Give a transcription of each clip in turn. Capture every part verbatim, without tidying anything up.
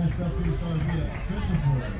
Next up, please start via Christopher.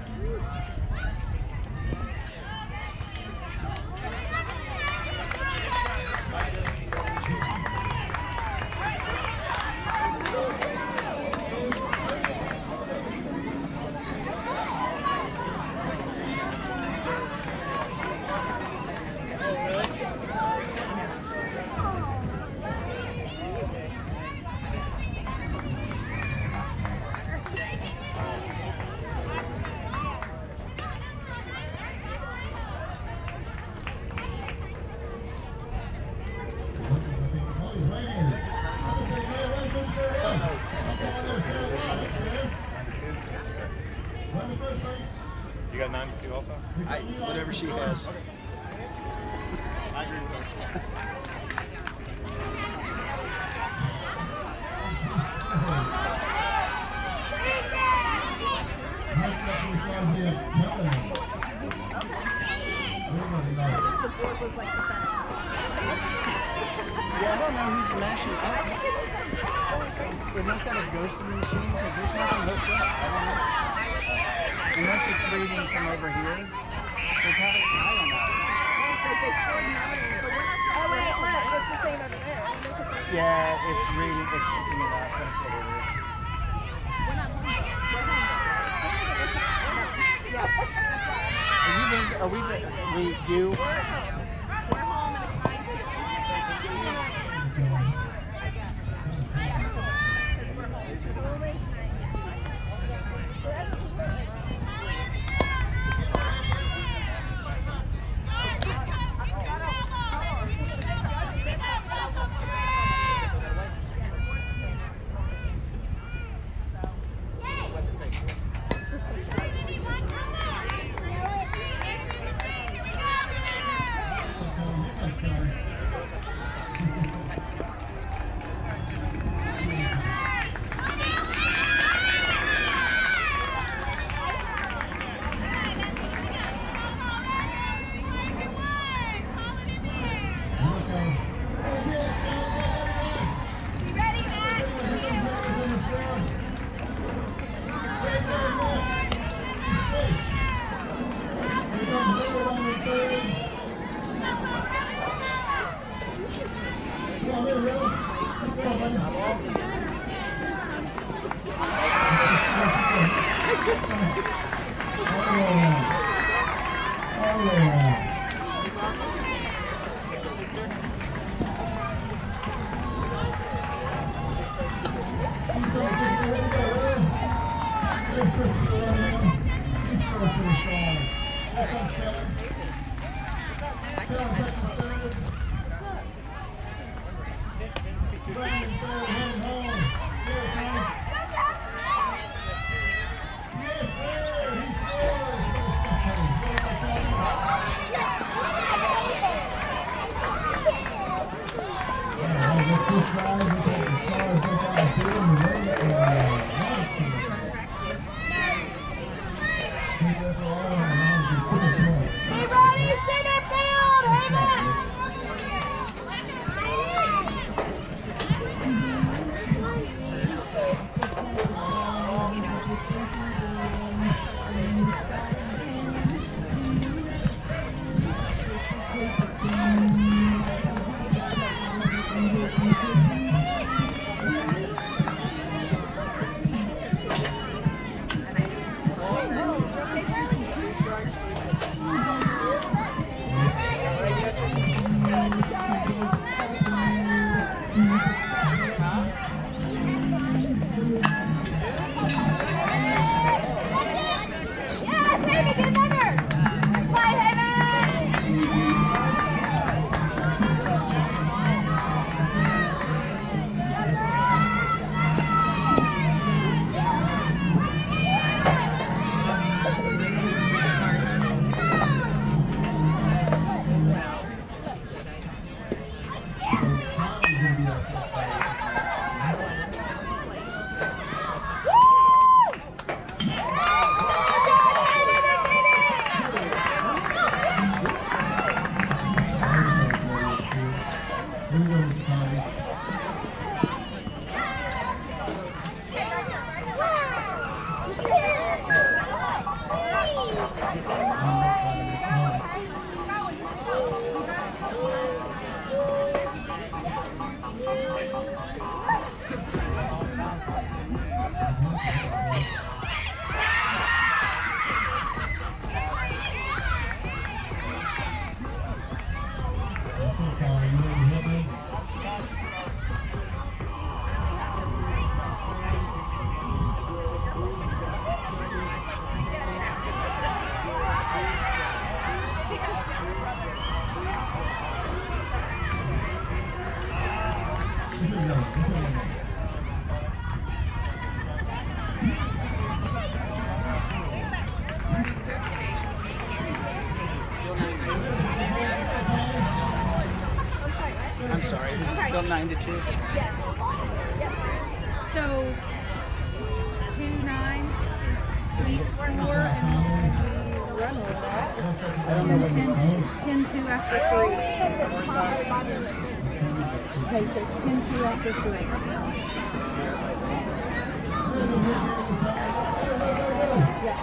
You got ninety-two also? I, whatever she has. I agree with her. Yeah, I don't know who's mashing up. It must have a ghost in the machine because there's nothing hooked up. I don't know. Unless it's reading from over here. They probably, I don't know. Oh wait, what? It's the same over there. Yeah, it's reading, it's picking it up. That's what it is. Are you busy? Are we, we, you? could choose? Yes. So two nine, we score and, and we run with that. I don't know what you want. ten two after three. Okay, so it's ten two after three. Yeah.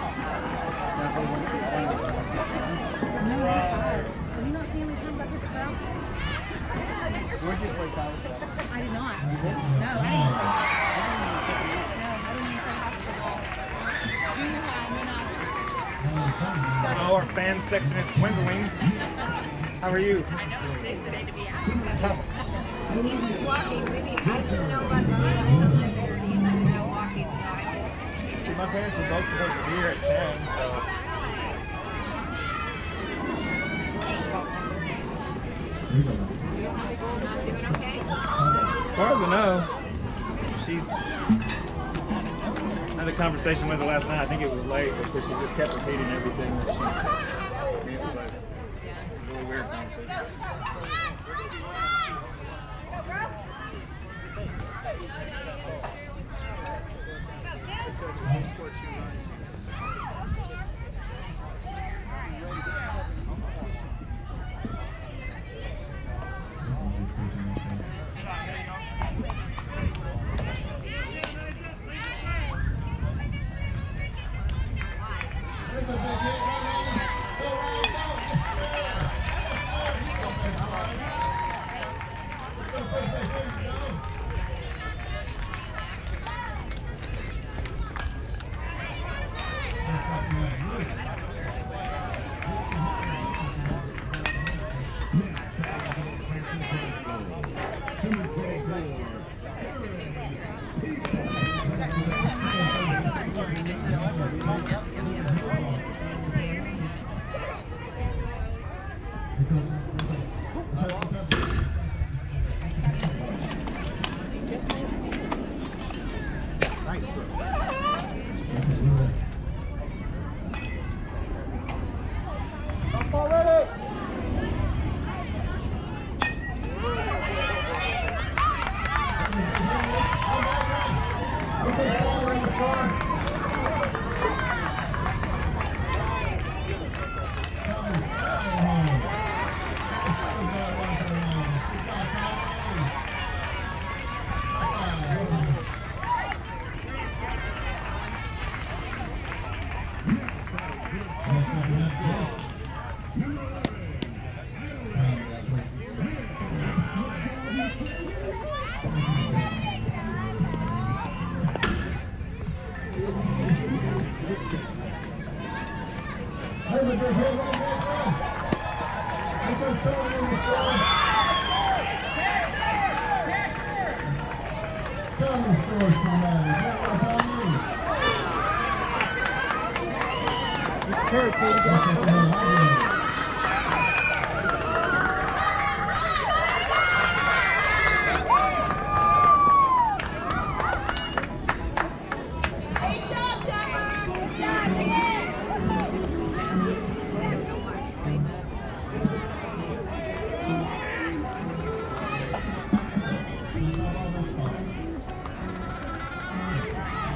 No, you're tired. Have you not seen how many times I hit the ground? Where'd you play college? I did not. You did? No, I didn't play. No, I didn't even play basketball. Junior high, and then I Oh, our fan section is dwindling. How are you? I know it's big today to be out. We need to be walking. We need, I didn't know about the I know my thirties. I was out walking, so I just. See, my parents were both supposed to be here at ten, so. I'm doing okay. As far as I know, she's. I had a conversation with her last night. I think it was late because she just kept repeating everything that she. I mean, it was like a really weird conversation.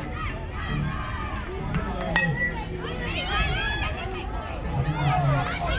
Thank you.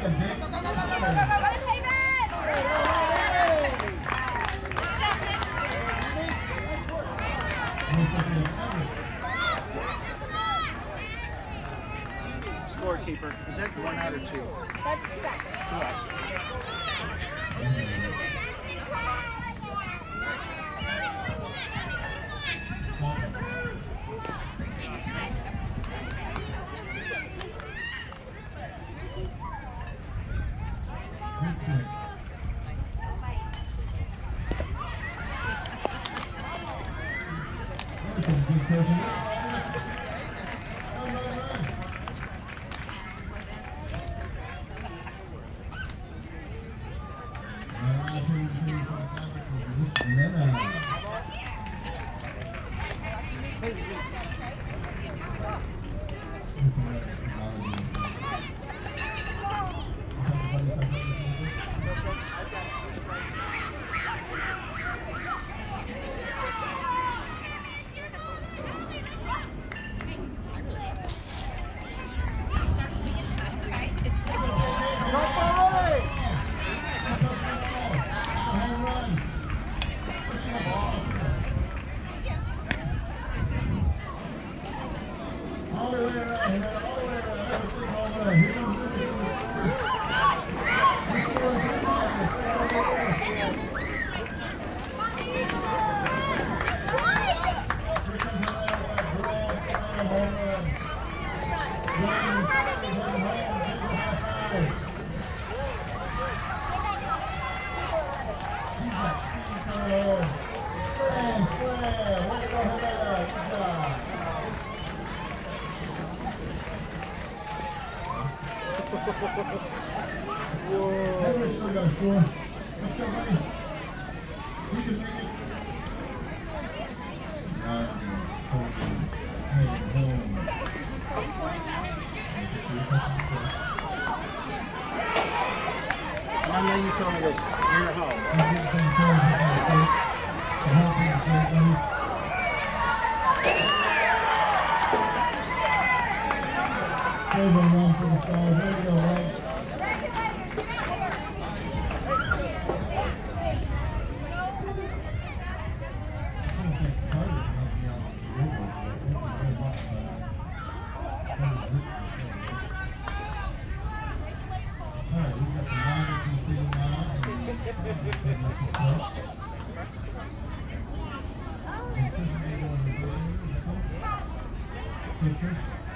Scorekeeper. Is that one out or two? That's two back. Two out. All the way around, all the way around. That's a big home run. Here comes the big one. He's scoring big marker. Here comes another grand slam home run. Grand slam home run. Gets a high five. She's got Steve Carroll. Grand slam. Way to go, Helena. Good job. Whoa. Henry still got a score. Let's go, buddy. He can make it. Ryan, Colton, Hayden, home. And I know you told me this. You're at home. He's getting some cards up on the plate. To help him to play, buddy. There's a run for the Stars. There you go, right? Alright, we got the Niners in the field now, and the Stars setting up the play. And Chris is going to go in the first. Chris, Chris.